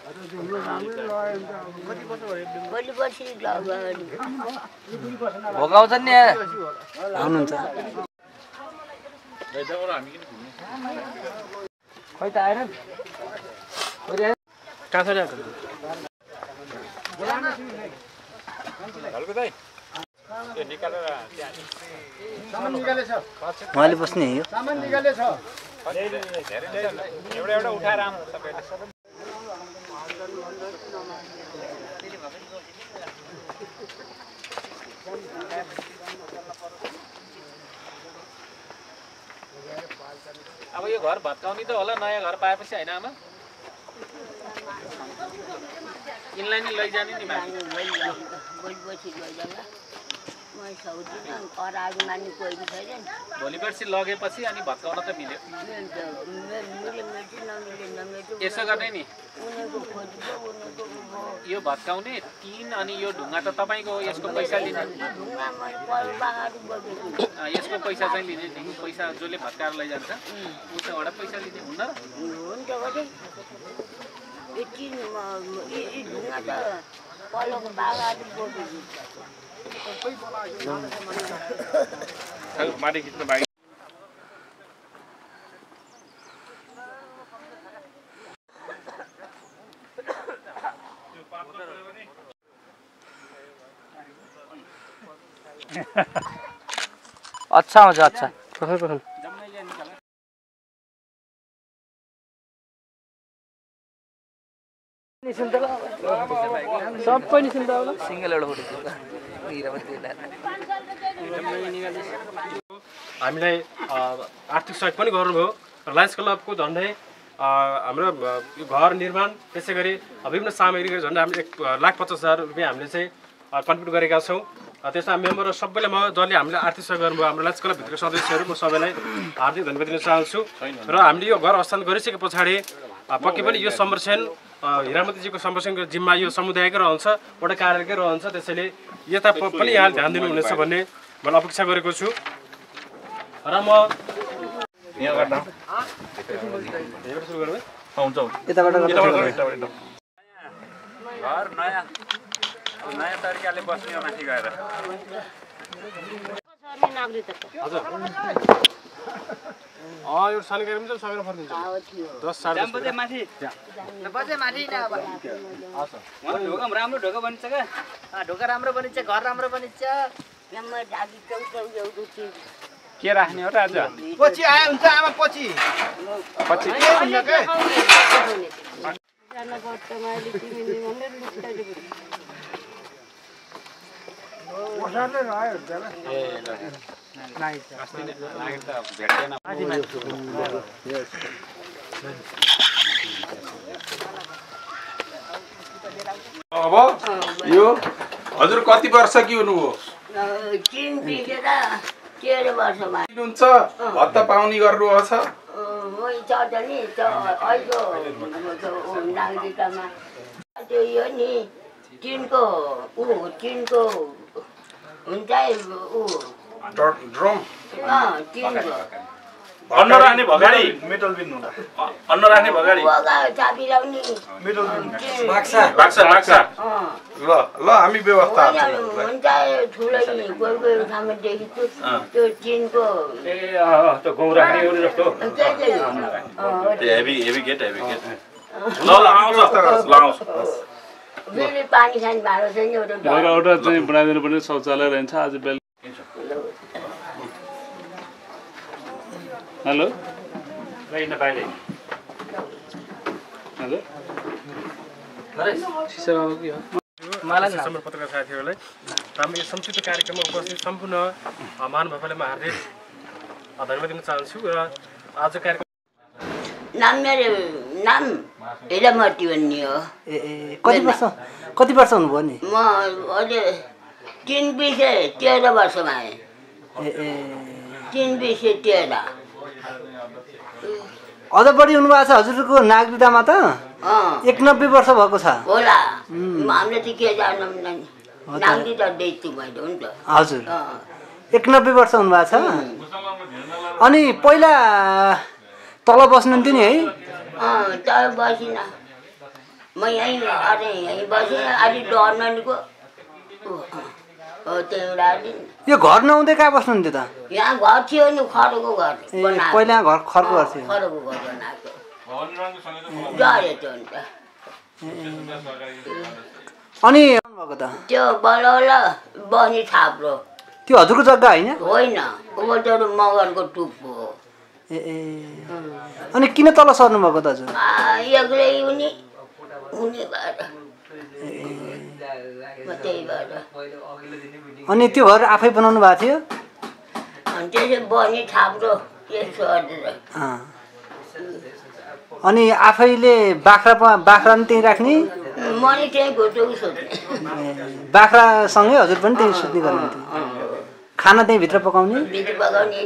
भोगाउँछन् नि आउनुहुन्छ खै त आएन कहाँ छ उहाँले बस्ने हो एउटा उठाएर आउनु तपाईले अब यो घर भत्काउने त होला नयाँ घर पाएपछि हैन आमा इनलाई नि लैजाने नि भोलि पर्सि लगेपछि अनि भत्काउन त मिल्यो यसो गर्ने नि यो भत्काउने टिन अनि यो ढुङ्गा त तपाईको यसको पैसा लिने यसको पैसा चाहिँ लिने नि पैसा जसले भत्काएर लैजान्छ उसँग पैसा लिने हुन्न माथि खिच्नु बाई अच्छा हुन्छ अच्छा सबै निस्किन्छ होला सिंगल एउटा फोटो हामीलाई आर्थिक सहयोग पनि गर्नुभयो लायन्स क्लबको झन्डै हाम्रो यो घर निर्माण त्यसै गरी विभिन्न सामग्री झन्डै हामीले 1,50,000 रुपियाँ हामीले चाहिँ कन्ट्रिब्युट गरेका छौँ त्यसमा मेम्बर सबैले म जसले हामीले आर्थिक सहयोग गर्नुभयो हाम्रो लायन्स क्लबभित्रको सदस्यहरू म सबैलाई हार्दिक धन्यवाद दिन चाहन्छु र हामीले यो घर हस्तान्तरण गरिसके पछाडि पक्कै पनि यो संरक्षण हिरामतीजीको संरक्षणको जिम्मा यो समुदायकै रहन्छ एउटा कार्यालयकै रहन्छ त्यसैले यता पनि यहाँ ध्यान दिनुहुनेछ भन्ने मैले अपेक्षा गरेको छु र म नयाँ तरिकाले बस्ने हो माथि गएर यो सानो गाडी पनि सकेर फर्किन्छ 10 बजे माथि ढोका राम्रो ढोका बनिन्छ क्या ढोका राम्रो बनिन्छ घर राम्रो बनिन्छ के राख्ने हो र आज पछि आयो हुन्छ आमा पछि अब यो हजुर कति वर्ष कि हुनुभयो हुनुहुन्छ भत्ता पाउने गर्नुभएको छ टिनको हुन्छ ड्रम अन्न राख्ने भगाडी मेटल बिन हुँदा अन्न राख्ने भगाडी चाबी लाउने मेटल बिन बाक्सा ल हामी व्यवस्था हुन्छ ठुलै गोलको ठाउँमा देखेको त्यो टिनको ए त्यो गौ राख्ने हो जस्तो हेभी गेट ल आउँछ बेलुकी पानी खाने भाँडो छैन एउटा चाहिँ बनाइदिनु पर्ने शौचालय रहन्छ आज बेल हेलो हेलो पत्रकार साथीहरूलाई हाम्रो यो संक्षिप्त कार्यक्रममा उपस्थित सम्पूर्ण महानुभावलाई म हार्दिक धन्यवाद दिन चाहन्छु र आज कार्यक्रम नाम हिरामती भन्ने हो कति वर्ष हुनुभयो नि म अहिले 13 वर्षमा आएँ 13 अझ बढी हुनुभएको छ हजुरको नागरिकतामा त 91 वर्ष भएको छ होला हामीले त के जान्नु नागरिकता दिएको मैले हुन्छ हजुर 91 वर्ष हुनुभएको छ अनि पहिला तल बस्नुहुन्थ्यो नि है तल बसिन म यहीँ अरे यहीँ बसेँ अलि डर्नको हो त्यहाँबाट अलि यो घर नहुँदै कहाँ बस्नुहुन्थ्यो त यहाँ घर थियो नि खरको घर ए पहिला यहाँ घर खरको घर थियो खरको घर बनाएको जरे त्यो अन्त अनि भएको त त्यो बलौल बस्ने छाप्रो त्यो हजुरको जग्गा होइन होइन ऊ त्यो मगरको टुप्पो हो ए अनि किन तल सर्नु भएको त हजुर एक्लै उनी भएर म त्यही भएर अनि त्यो घर आफै बनाउनु भएको थियो अनि त्यसै बस्ने छाप्रो त्यसो गरेर अनि आफैले बाख्रा पनि त्यहीँ राख्ने म नि त्यहीँ घुटुक सुत्ने बाख्रासँगै हजुर पनि त्यहीँ सुत्ने गर्नुहुन्थ्यो खाना त्यहीँ भित्र पकाउने भित्र पकाउने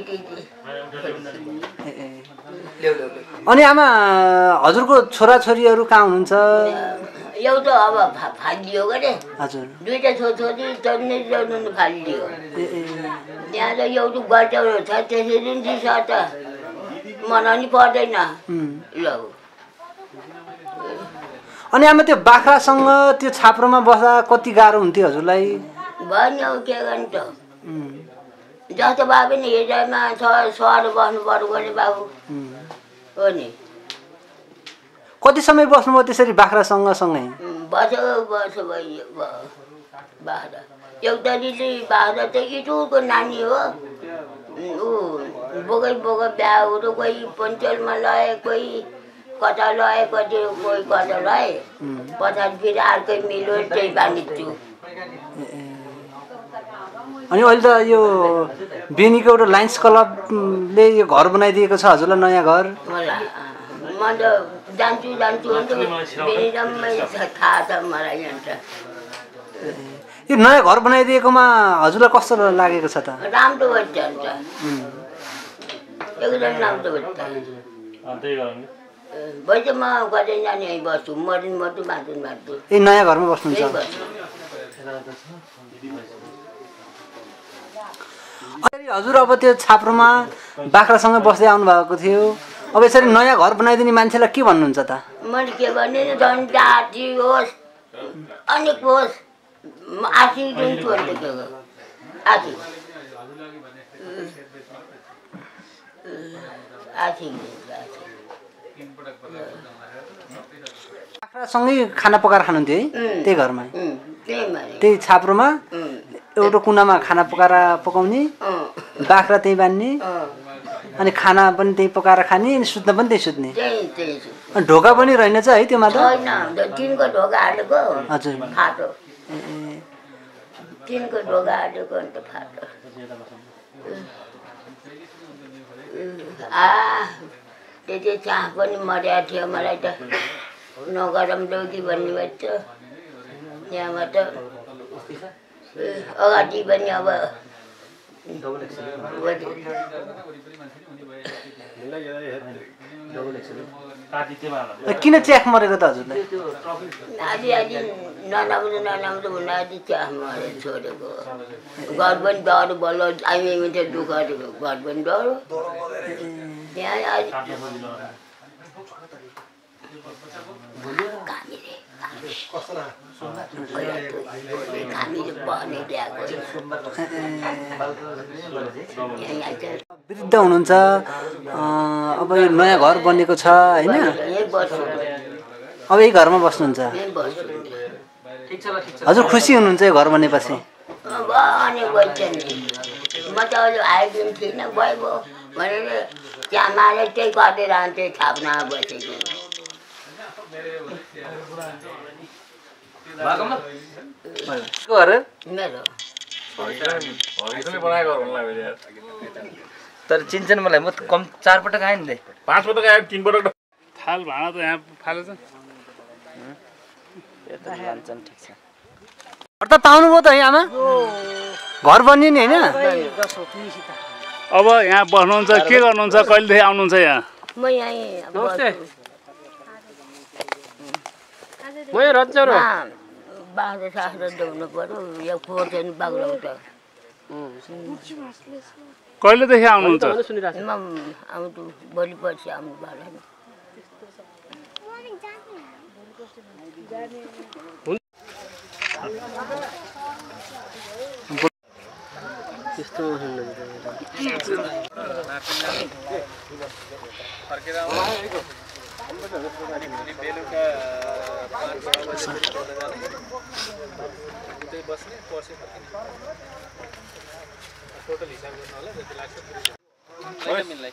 अनि आमा हजुरको छोराछोरीहरू कहाँ हुनुहुन्छ एउटा अब फालिदियो गरे हजुर दुईटा छोरी फालिदियो त्यहाँ त एउटा गल्टाउनु छ त्यसरी नि त मनाउनु पर्दैन ल अनि आमा त्यो बाख्रासँग त्यो छाप्रोमा बस्दा कति गाह्रो हुन्थ्यो हजुरलाई भएन के गर्नु त जस्तो भए पनि हिजोमा सहर बस्नु पर्यो भने बाबु हो नि कति समय बस्नुभयो त्यसरी बाख्रासँग सँगै बसो भयो बाख्रा एउटा दिदी बाख्रा त इटुको नानी हो ऊ बोकै बिहाहरू कोही पञ्चलमा लए कोही कता लए कति कोही कता लए पछाडि फेरि अर्कै मिलो त्यही बाँधिन्छु अनि अहिले त यो बेनीको एउटा लायन्स क्लबले यो घर बनाइदिएको छ हजुरलाई नयाँ घर मलाई म त जान्छु अन्त बेनीरम्मै थाहा छ मलाई अन्त यो नयाँ घर बनाइदिएकोमा हजुरलाई कस्तो लागेको छ त राम्रो भन्छ अन्त एकदम राम्रो भन्छ भन्छ म कतै जाने यहीँ बस्छु मरिन मर्छु बाँच्छु ए नयाँ घरमा बस्नुहुन्छ हजुर अब त्यो छाप्रोमा बाख्रासँग बस्दै आउनु भएको थियो अब यसरी नयाँ घर बनाइदिने मान्छेलाई के भन्नुहुन्छ त मैले के गर्ने झन् जाति होस् अनेक होस् आशी दिन्छु अन्त के आशी बाख्रासँगै खाना पकाएर खानुहुन्थ्यो है त्यही घरमा त्यही छाप्रोमा एउटा कुनामा खाना पकाएर पकाउने बाख्रा त्यहीँ बान्ने अनि खाना पनि त्यहीँ पकाएर खाने अनि सुत्न पनि त्यहीँ सुत्ने अनि ढोका पनि रहेनछ है त्योमा त टिनको ढोका हालेको हजुर फाटो टिनको ढोका हालेको अन्त फाटो त्यति चाह पनि मर्या थियो मलाई त नगरम डौकी भन्ने भन्छ त्यहाँबाट अगाडि पनि अब किन च्याख मरेको त हजुरलाई आधी नराम्रो हुन आधी च्याख मरेर छोडेको घर पनि डर बल्ल आइमी मिठो दुःख घर पनि डर त्यहाँ वृद्ध हुनुहुन्छ अब यो नयाँ घर बनेको छ होइन अब यही घरमा बस्नुहुन्छ हजुर खुसी हुनुहुन्छ यो घर बनेपछि म त अहिले आइदिनु थिइनँ गयो भनेर त्यहाँ मारेर त्यही गरेर त्यही छाप्न बसेको मेरो तर चिन्छन् मलाई म कम 4 पटक आएँ नि 5 पटक आयो 3 पटक थाल भाँडा त यहाँ फालेछ ठिक छ घर त पाउनुभयो त है आमा घर बनियो नि होइन अब यहाँ बस्नुहुन्छ के गर्नुहुन्छ कहिलेदेखि आउनुहुन्छ यहाँ म यहीँ बाख्रा साख्रा ल्याउनु पर्यो यो खोर्छन् बाख्रा उता कहिलेदेखि आउनुहुन्छ म आउँछु भोलि पर्सि आउनु पर्यो फर्केर आउनु अनि भोलि बेलुका 5-6 बजे उतै बस्ने पर्सि फर्किने टोटल हिसाब गर्नु होला जति लाग्छ मिल्लाई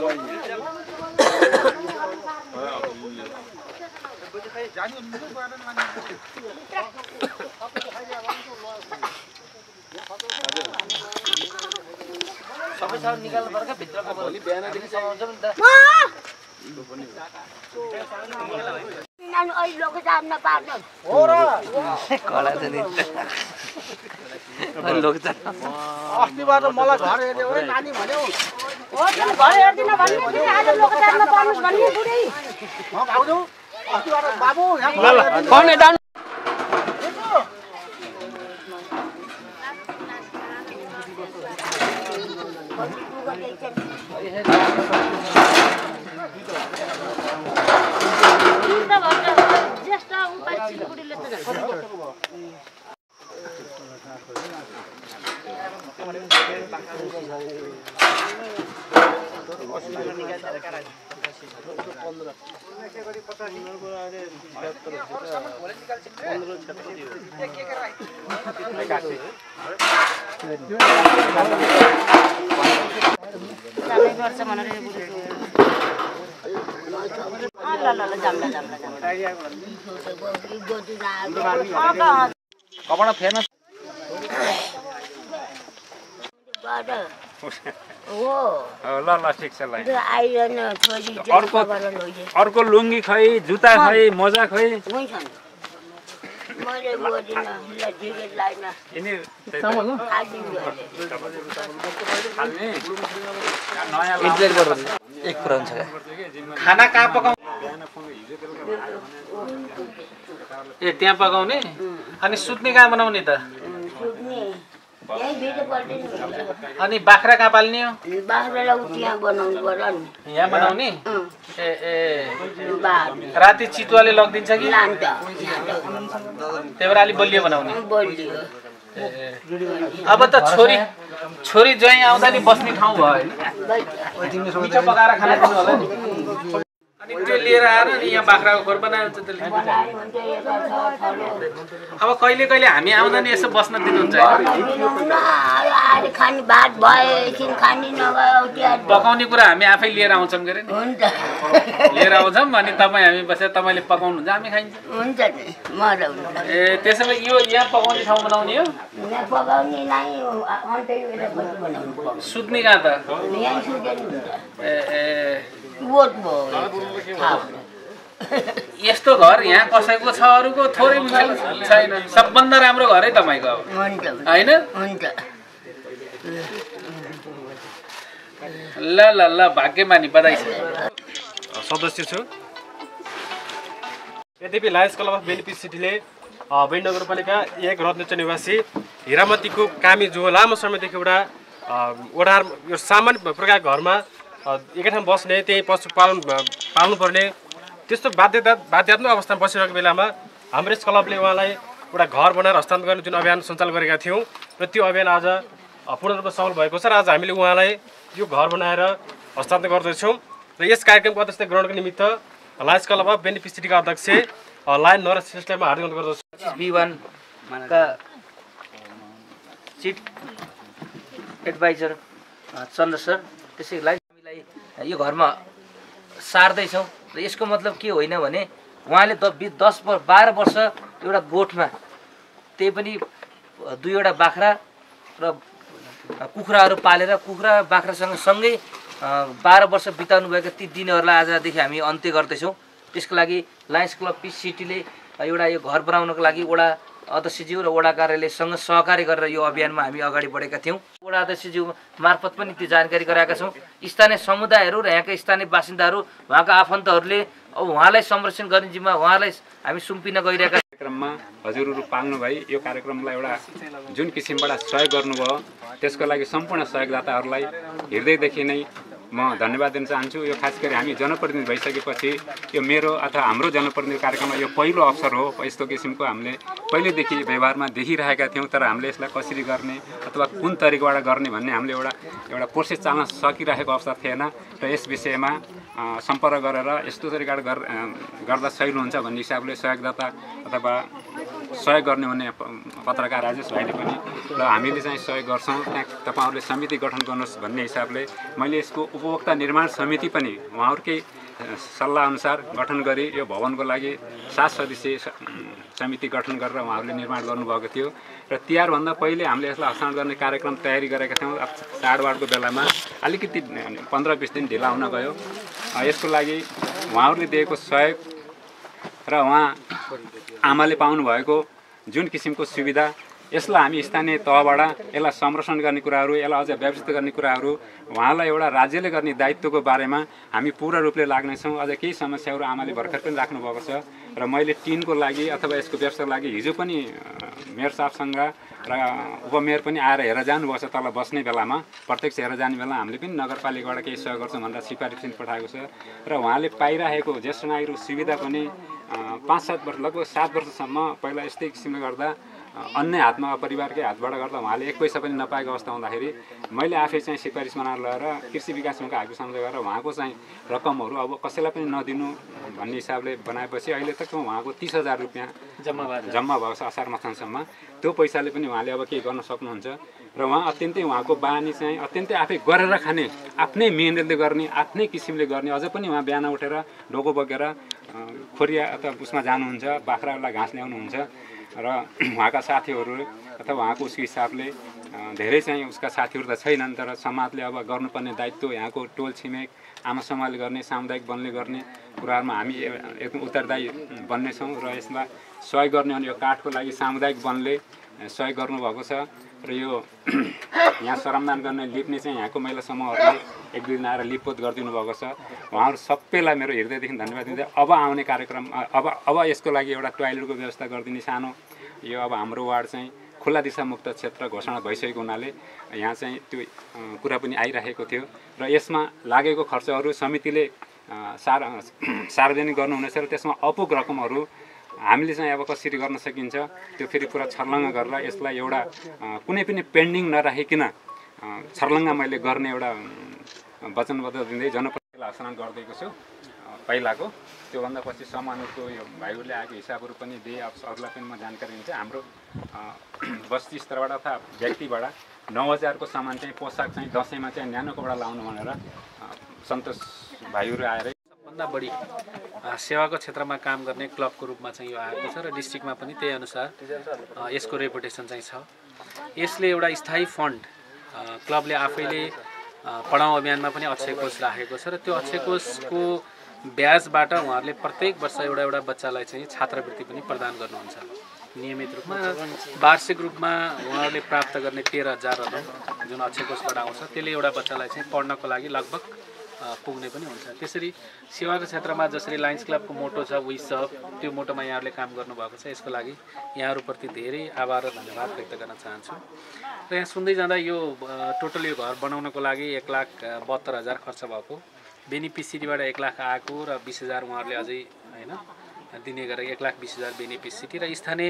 सबै साउन्ड निकाल्नु पर्छ भित्रको भोलि बिहानदेखि समाउँछ नि त नानी अहिले लोक जान नपार्छ कला छ नि लोक छ अस्तिबाट मलाई घर हेर्दै ओए नानी भन्यो हो तिमी घर हेर्दिन भन्ने तिमी आज लोक जान नपार्नुस् भन्ने बुढी म भाउजू अस्तिबाट बाबु यहाँ कौन डाउन ज्येष्ठ उपाय बुढीले त गर्छ भनेर कपडा फेर्न ल ल ठिक छ ल अर्को अर्को लुङ्गी खै जुत्ता खै मोजा खै एक कुरा हुन्छ खाना कहाँ पकाउने ए त्यहाँ पकाउने अनि सुत्ने कहाँ बनाउने त अनि बाख्रा कहाँ पाल्ने हो यहाँ बनाउनु पर्यो नि यहाँ बनाउने ए राति चितुवाले लगिदिन्छ कि त्यही भएर अलिक बलियो बनाउने अब त छोरी ज्वाइँ आउँदा नि बस्ने ठाउँ भयो होइन मिठो पकाएर खाना दिनु होला नि अनि त्यो लिएर आएर नि यहाँ बाख्राको खोर बनायो हुन्छ त्यसले अब कहिले कहिले हामी आउँदा नि यसो बस्न दिनुहुन्छ पकाउने कुरा हामी आफै लिएर आउँछौँ के अरे नि लिएर आउँछौँ अनि तपाईँ हामी बसेर तपाईँले पकाउनुहुन्छ हामी खाइन्छ ए त्यसो भए यो यहाँ पकाउने ठाउँ बनाउने हो सुत्ने कहाँ त यस्तो घर यहाँ कसैको छ अरूको थोरै छैन सबभन्दा राम्रो घरै तपाईँको होइन ल ल ल भाग्यमानी बधाई छ सदस्य छु यद्यपि लायन्स क्लब अफ बेनिफिसिटीले बेनी नगरपालिका 1 रत्नचर निवासी हिरामतीको कामी जो लामो समयदेखि एउटा यो सामान्य प्रकारको घरमा एकै ठाउँ बस्ने त्यही पशु पाल्नुपर्ने त्यस्तो बाध्यात्मक अवस्थामा बसिरहेको बेलामा हाम्रो यस क्लबले उहाँलाई एउटा घर बनाएर हस्तान्तरण गर्ने जुन अभियान सञ्चालन गरेका थियौँ र त्यो अभियान आज पूर्ण रूपमा सफल भएको छ र आज हामीले उहाँलाई यो घर बनाएर हस्तान्तरण गर्दैछौँ र यस कार्यक्रमको अध्यक्ष ग्रहणको निमित्त लायन्स क्लब अफ बेनिफिसिटीका अध्यक्ष लायन नरेश श्रेष्ठलाई म हार्दिक अनुरोध गर्दछु B1 का चिफ एडभाइजर चन्द्र सर त्यसैलाई हामीलाई यो घरमा सार्दैछौँ र यसको मतलब के होइन भने उहाँले 10-12 वर्ष एउटा गोठमा त्यही पनि 2वटा बाख्रा र कुखुराहरू पालेर कुखुरा बाख्रासँग सँगै 12 वर्ष बिताउनु भएका ती दिनहरूलाई आजदेखि हामी अन्त्य गर्दैछौँ। त्यसको लागि लायन्स क्लब पिस सिटीले एउटा यो घर बनाउनको लागि वडा अध्यक्षज्यू र वडा कार्यालयसँग सहकार्य गरेर यो अभियानमा हामी अगाडि बढेका थियौँ। वडा अध्यक्षज्यू मार्फत पनि त्यो जानकारी गराएका छौँ। स्थानीय समुदायहरू र यहाँका स्थानीय बासिन्दाहरू उहाँका आफन्तहरूले अब उहाँलाई संरक्षण गर्ने जिम्मा उहाँलाई हामी सुम्पिन गइरहेका कार्यक्रममा हजुरहरू पाल्नु भई यो कार्यक्रमलाई एउटा जुन किसिमबाट सहयोग गर्नुभयो त्यसको लागि सम्पूर्ण सहयोगदाताहरूलाई हृदयदेखि नै म म धन्यवाद दिन चाहन्छु। यो खास गरी हामी जनप्रतिनिधि भइसकेपछि यो मेरो अथवा हाम्रो जनप्रतिनिधि कार्यक्रममा यो पहिलो अवसर हो। यस्तो किसिमको हामीले पहिलेदेखि व्यवहारमा देखिरहेका थियौँ, तर हामीले यसलाई कसरी गर्ने अथवा कुन तरिकाबाट गर्ने भन्ने हामीले एउटा प्रोसेस चाल्न सकिरहेको अवस्था थिएन र यस विषयमा सम्पर्क गरेर यस्तो तरिकाबाट गर्दा सही हुन्छ भन्ने हिसाबले सहयोगदाता अथवा सहयोग गर्ने भन्ने पत्रकार राजेश भाइले पनि र हामीले चाहिँ सहयोग गर्छौँ। त्यहाँ तपाईँहरूले समिति गठन गर्नुहोस् भन्ने हिसाबले मैले यसको उपभोक्ता निर्माण समिति पनि उहाँहरूकै सल्लाहअनुसार गठन गरी यो भवनको लागि 7 सदस्यीय समिति गठन गरेर उहाँहरूले निर्माण गर्नुभएको थियो र तिहारभन्दा पहिले हामीले यसलाई हस्तान्तरण गर्ने कार्यक्रम तयारी गरेका थियौँ। चाडबाडको बेलामा अलिकति 15-20 दिन ढिला हुन गयो। यसको लागि उहाँहरूले दिएको सहयोग र उहाँ आमाले पाउनुभएको जुन किसिमको सुविधा, यसलाई हामी स्थानीय तहबाट यसलाई संरक्षण गर्ने कुराहरू, यसलाई अझ व्यवस्थित गर्ने कुराहरू, उहाँलाई एउटा राज्यले गर्ने दायित्वको बारेमा हामी पूर्ण रूपले लाग्नेछौँ। अझ केही समस्याहरू आमाले भर्खर पनि राख्नुभएको छ र मैले टिनको लागि अथवा यसको व्यवस्थाको लागि हिजो पनि मेयर साहबसँग र उपमेयर पनि आएर हेरेर जानुभएको छ। तल बस्ने बेलामा प्रत्यक्ष हेरेर जाने बेला हामीले पनि नगरपालिकाबाट केही सहयोग गर्छौँ भनेर सिफारिस पनि पठाएको छ र उहाँले पाइरहेको ज्येष्ठ नागरिक सुविधा पनि 5-7 वर्ष लगभग 7 वर्षसम्म पहिला यस्तै किसिमले गर्दा अन्य हातमा परिवारकै हातबाट गर्दा उहाँले 1 पैसा पनि नपाएको अवस्था हुँदाखेरि मैले आफै चाहिँ सिफारिस बनाएर ल्याएर कृषि विकास सङ्घको हाकिम सम्झौता गरेर उहाँको चाहिँ रकमहरू अब कसैलाई पनि नदिनु भन्ने हिसाबले बनाएपछि अहिले तक उहाँको 30,000 रुपियाँ जम्मा भएको छ असार मथनसम्म। त्यो पैसाले पनि उहाँले अब केही गर्न सक्नुहुन्छ र उहाँ अत्यन्तै उहाँको बानी चाहिँ अत्यन्तै आफै गरेर खाने, आफ्नै मेहनतले गर्ने, आफ्नै किसिमले गर्ने। अझ पनि उहाँ बिहान उठेर ढोको बोकेर खोरिया अथवा उसमा जानुहुन्छ, बाख्रालाई घाँस ल्याउनुहुन्छ र उहाँका साथीहरू अथवा उहाँको उसको हिसाबले धेरै चाहिँ उसका साथीहरू त छैनन्, तर समाजले अब गर्नुपर्ने दायित्व यहाँको टोल छिमेक आमा समाजले गर्ने, सामुदायिक वनले गर्ने कुराहरूमा हामी एकदम उत्तरदायी बन्नेछौँ र यसमा सहयोग गर्ने अनि यो काठको लागि सामुदायिक वनले सहयोग गर्नुभएको छ र यो यहाँ श्रमदान गर्ने लिप्ने चाहिँ यहाँको महिला समूहहरूले 1-2 दिन आएर लिपपोत गरिदिनु भएको छ। उहाँहरू सबैलाई मेरो हृदयदेखि धन्यवाद दिँदै अब आउने कार्यक्रम अब यसको लागि एउटा टोयलेटको व्यवस्था गरिदिने सानो यो अब हाम्रो वार्ड चाहिँ खुल्ला दिशामुक्त क्षेत्र घोषणा भइसकेको हुनाले यहाँ चाहिँ त्यो कुरा पनि आइरहेको थियो र यसमा लागेको खर्चहरू समितिले सार्वजनिक गर्नुहुनेछ र त्यसमा अपुग रकमहरू हामीले चाहिँ अब कसरी गर्न सकिन्छ त्यो फेरि पुरा छर्लङ्ग गरेर यसलाई एउटा कुनै पनि पेन्डिङ नराखिकन छर्लङ्ग मैले गर्ने एउटा वचनबद्ध दिँदै जनप्रतिनिधिलाई हस्तान्तरण गरिदिएको छु पहिलाको। त्योभन्दा पछि सामानहरूको यो भाइहरूले आएको हिसाबहरू पनि दिए। अब अरूलाई पनि म जानकारी दिन्छु। हाम्रो बस्ती स्तरबाट अथवा व्यक्तिबाट 9,000 को सामान चाहिँ पोसाक चाहिँ दसैँमा चाहिँ न्यानो कपडा लाउनु भनेर सन्तोष भाइहरू आएर भन्दा बढी सेवाको क्षेत्रमा काम गर्ने क्लबको रूपमा चाहिँ यो आएको छ र डिस्ट्रिक्टमा पनि त्यही अनुसार यसको रेपुटेसन चाहिँ छ। यसले एउटा स्थायी फन्ड क्लबले आफैले पढाउँ अभियानमा पनि अक्षय कोष राखेको छ र त्यो अक्षय कोषको ब्याजबाट उहाँहरूले प्रत्येक वर्ष एउटा बच्चालाई चाहिँ छात्रवृत्ति पनि प्रदान गर्नुहुन्छ नियमित रूपमा। वार्षिक रूपमा उहाँहरूले प्राप्त गर्ने 13,000 रकम जुन अक्षय कोषबाट आउँछ त्यसले एउटा बच्चालाई चाहिँ पढ्नको लागि लगभग पुग्ने पनि हुन्छ। त्यसरी सेवाको क्षेत्रमा जसरी लायन्स क्लबको मोटो छ वी सर्भ, त्यो मोटोमा यहाँहरूले काम गर्नुभएको छ। यसको लागि यहाँहरूप्रति धेरै आभार र धन्यवाद व्यक्त गर्न चाहन्छु। र यहाँ सुन्दै जाँदा यो टोटल यो घर बनाउनको लागि 1,72,000 खर्च भएको, बेनिफिसिरीबाट 1 लाख आएको र 20,000 उहाँहरूले अझै होइन दिने गरेर 1,20,000 बेनिफिसिरी र स्थानीय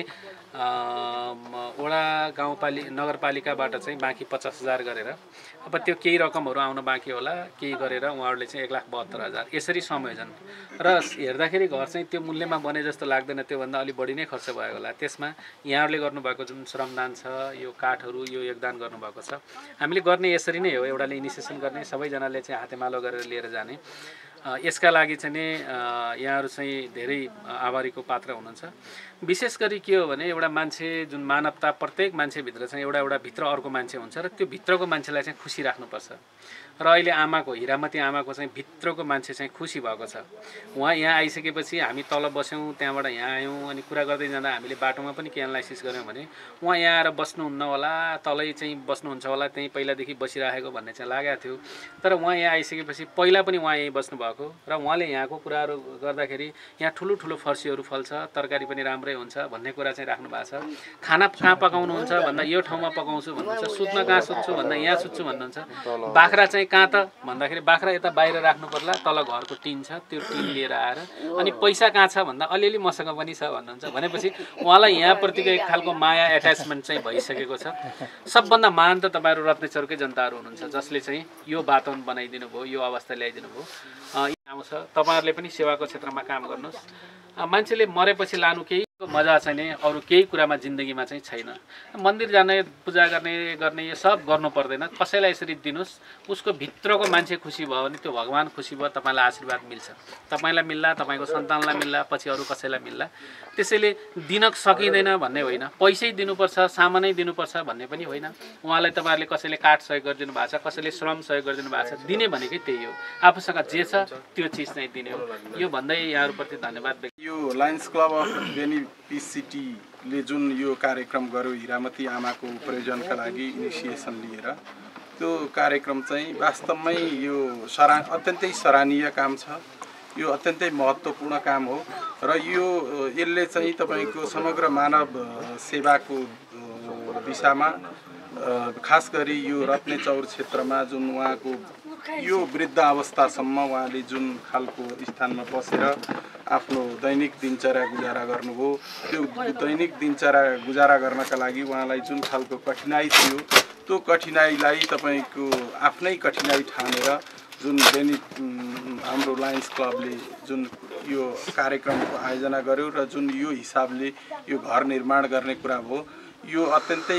वडा नगरपालिकाबाट चाहिँ बाँकी 50,000 गरेर अब त्यो केही रकमहरू आउन बाँकी होला केही गरेर उहाँहरूले चाहिँ 1,72,000 यसरी संयोजन र हेर्दाखेरि घर चाहिँ त्यो मूल्यमा बने जस्तो लाग्दैन, त्योभन्दा अलि बढी नै खर्च भयो होला। त्यसमा यहाँहरूले गर्नुभएको जुन श्रमदान छ, यो काठहरू यो योगदान गर्नुभएको छ। हामीले गर्ने यसरी नै हो, एउटाले इनिसिएसन गर्ने, सबैजनाले चाहिँ हातेमालो गरेर लिएर जाने। यसका लागि चाहिँ नि यहाँहरू चाहिँ धेरै आभारीको पात्र हुनुहुन्छ। विशेष गरी के हो भने एउटा मान्छे जुन मानवता प्रत्येक मान्छेभित्र चाहिँ एउटा भित्र अर्को मान्छे हुन्छ र त्यो भित्रको मान्छेलाई चाहिँ खुसी राख्नुपर्छ। र अहिले आमाको हिरामती आमाको चाहिँ भित्रको मान्छे चाहिँ खुसी भएको छ। उहाँ यहाँ आइसकेपछि हामी तल बस्यौँ, त्यहाँबाट यहाँ आयौँ, अनि कुरा गर्दै जाँदा हामीले बाटोमा पनि के एनालाइसिस गऱ्यौँ भने उहाँ यहाँ आएर बस्नुहुन्न होला, तलै चाहिँ बस्नुहुन्छ होला, त्यहीँ पहिलादेखि बसिराखेको भन्ने चाहिँ लागेको थियो। तर उहाँ यहाँ आइसकेपछि पहिला पनि उहाँ यहीँ बस्नुभएको भएको र उहाँले यहाँको कुराहरू गर्दाखेरि यहाँ ठुलो ठुलो फर्सीहरू फल्छ, तरकारी पनि राम्रै हुन्छ भन्ने कुरा चाहिँ राख्नु भएको छ। खाना कहाँ पकाउनुहुन्छ भन्दा यो ठाउँमा पकाउँछु भन्नुहुन्छ, सुत्न कहाँ सुत्छु भन्दा यहाँ सुत्छु भन्नुहुन्छ। बाख्रा चाहिँ कहाँ त भन्दाखेरि बाख्रा यता बाहिर राख्नु पर्ला, तल घरको टिन छ त्यो टिन लिएर आएर। अनि पैसा कहाँ छ भन्दा अलिअलि मसँग पनि छ भन्नुहुन्छ। भनेपछि उहाँलाई यहाँप्रतिको एक खालको माया एट्याचमेन्ट चाहिँ भइसकेको छ। सबभन्दा महान त तपाईँहरू रत्नेश्वरकै जनताहरू हुनुहुन्छ जसले चाहिँ यो वातावरण बनाइदिनु भयो, यो अवस्था ल्याइदिनु भयो। आउँछ तपाईँहरूले पनि सेवाको क्षेत्रमा काम गर्नुहोस्। मान्छेले मरेपछि लानु केही मजा छैन, अरू केही कुरामा जिन्दगीमा चाहिँ छैन। मन्दिर जाने, पूजा गर्ने यो सब गर्नु पर्दैन। कसैलाई यसरी दिनुहोस्, उसको भित्रको मान्छे खुसी भयो भने त्यो भगवान् खुसी भयो, तपाईँलाई आशीर्वाद मिल्छ। तपाईँलाई मिल्ला, तपाईँको सन्तानलाई मिल्ला, पछि अरू कसैलाई मिल्ला। त्यसैले दिन सकिँदैन भन्ने होइन, पैसै दिनुपर्छ, सामानै दिनुपर्छ भन्ने पनि होइन। उहाँलाई तपाईँहरूले कसैले काठ सहयोग गरिदिनु भएको छ, कसैले श्रम सहयोग गरिदिनु भएको छ, दिने भनेकै त्यही हो। आफूसँग जे छ त्यो चिज चाहिँ दिने हो। यो भन्दै यहाँहरूप्रति धन्यवाद। यो Lions club of Beni peace सिटीले जुन यो कार्यक्रम गर्यो हिरामती आमाको प्रयोजनका लागि इनिसिएसन लिएर, त्यो कार्यक्रम चाहिँ वास्तवमै यो अत्यन्तै सराहनीय काम छ। यो अत्यन्तै महत्त्वपूर्ण काम हो र यसले चाहिँ तपाईँको समग्र मानव सेवाको दिशामा खास गरी यो रत्नेचौर क्षेत्रमा जुन उहाँको यो वृद्ध अवस्थासम्म उहाँले जुन खालको स्थानमा बसेर आफ्नो दैनिक दिनचर्या गुजारा गर्नुभयो, त्यो दैनिक दिनचर्या गुजारा गर्नका लागि उहाँलाई जुन खालको कठिनाइ थियो, त्यो कठिनाइलाई तपाईँको आफ्नै कठिनाइ ठानेर जुन हाम्रो लायन्स क्लबले जुन यो कार्यक्रमको आयोजना गर्यो र जुन यो हिसाबले यो घर निर्माण गर्ने कुरा भयो, यो अत्यन्तै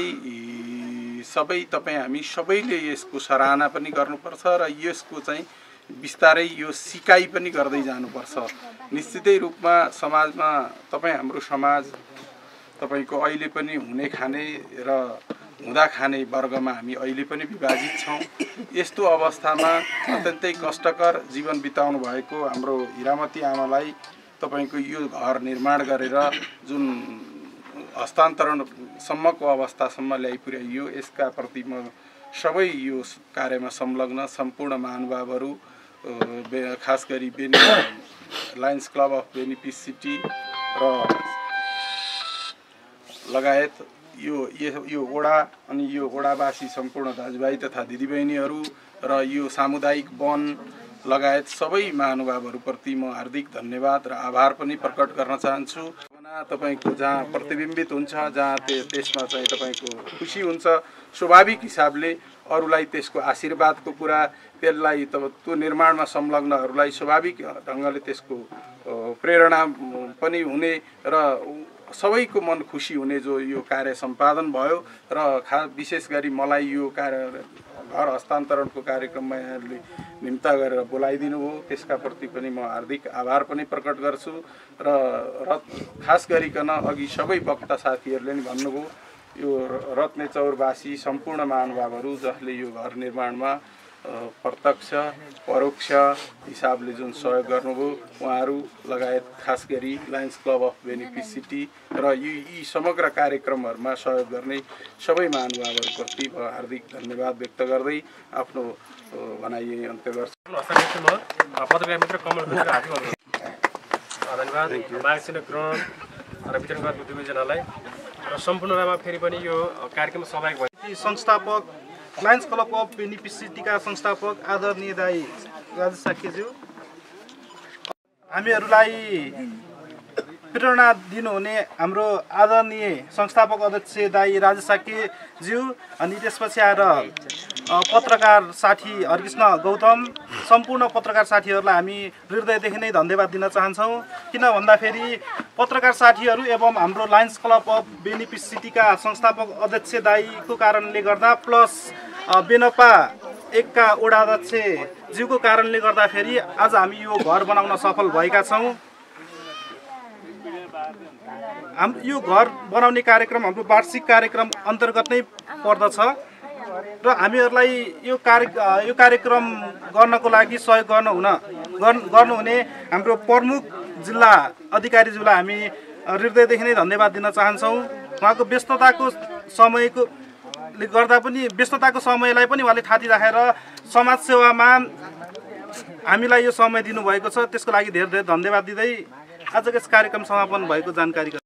हामी सबैले यसको सराहना पनि गर्नुपर्छ र यसको चाहिँ बिस्तारै यो सिकाइ पनि गर्दै जानुपर्छ। निश्चितै रूपमा समाजमा हाम्रो समाज तपाईँको अहिले पनि हुने खाने र हुँदा खाने वर्गमा हामी अहिले पनि विभाजित छौँ। यस्तो अवस्थामा अत्यन्तै कष्टकर जीवन बिताउनु भएको हाम्रो हिरामती आमालाई तपाईँको यो घर निर्माण गरेर जुन हस्तान्तरणसम्मको अवस्थासम्म ल्याइपुर्याइयो, यसका प्रति म सबै यो कार्यमा संलग्न सम्पूर्ण महानुभावहरू, खास गरी Lions club of Beni peace city र लगायत यो वडा अनि यो वडावासी सम्पूर्ण दाजुभाइ तथा दिदीबहिनीहरू र यो सामुदायिक वन लगायत सबै महानुभावहरूप्रति म हार्दिक धन्यवाद र आभार पनि प्रकट गर्न चाहन्छु। तपाईँको जहाँ प्रतिबिम्बित हुन्छ, जहाँ त्यसमा चाहिँ तपाईँको खुसी हुन्छ, स्वाभाविक हिसाबले अरूलाई त्यसको आशीर्वादको कुरा, त्यसलाई त्यो निर्माणमा संलग्नहरूलाई स्वाभाविक ढङ्गले त्यसको प्रेरणा पनि हुने र सबैको मन खुसी हुने जो यो कार्य सम्पादन भयो र विशेष गरी मलाई यो घर हस्तान्तरणको कार्यक्रममा यहाँहरूले निम्ता गरेर बोलाइदिनु हो, त्यसका प्रति पनि म हार्दिक आभार पनि प्रकट गर्छु र खास गरिकन अघि सबै वक्ता साथीहरूले नि भन्नुभयो, यो रत्नेचौरवासी सम्पूर्ण महानुभावहरू जसले यो घर निर्माणमा प्रत्यक्ष परोक्ष हिसाबले जुन सहयोग गर्नुभयो, उहाँहरू लगायत खास गरी Lions club of Beni peace city र यी समग्र कार्यक्रमहरूमा सहयोग गर्ने सबै महानुभावहरूप्रति म हार्दिक धन्यवाद व्यक्त गर्दै आफ्नो भनाइ अन्त्य गर्छु। पत्रकार मित्र कमल धन्यवाद मार्गदर्शन ग्रहण र वितरण गरेको दुवैजनालाई र सम्पूर्णमा फेरि पनि यो कार्यक्रममा सहभागी भए संस्थापक Lions club of Beni peace सिटीका संस्थापक आदरणीय दाई राजेश साक्यज्यू, हामीहरूलाई प्रेरणा दिनुहुने हाम्रो आदरणीय संस्थापक अध्यक्ष दाई राजेश साक्यज्यू, अनि त्यसपछि आएर पत्रकार साथी हरिकृष्ण गौतम, सम्पूर्ण पत्रकार साथीहरूलाई हामी हृदयदेखि नै धन्यवाद दिन चाहन्छौँ। किन भन्दाखेरि पत्रकार साथीहरू एवं हाम्रो Lions club of Beni peace सिटीका संस्थापक अध्यक्ष दाईको कारणले गर्दा प्लस बेनपा एकका वडा अध्यक्षज्यूको कारणले गर्दाखेरि आज हामी यो घर बनाउन सफल भएका छौँ। यो घर बनाउने कार्यक्रम हाम्रो वार्षिक कार्यक्रम अन्तर्गत नै पर्दछ र हामीहरूलाई यो कार्यक्रम गर्नको लागि सहयोग गर्नुहुने हाम्रो प्रमुख जिल्ला अधिकारीज्यूलाई हामी हृदयदेखि नै धन्यवाद दिन चाहन्छौँ। उहाँको व्यस्तताको समयलाई पनि उहाँले थाती राखेर समाजसेवामा हामीलाई यो समय दिनुभएको छ त्यसको लागि धेरै धेरै धन्यवाद दिँदै आजको यस कार्यक्रम समापन भएको जानकारी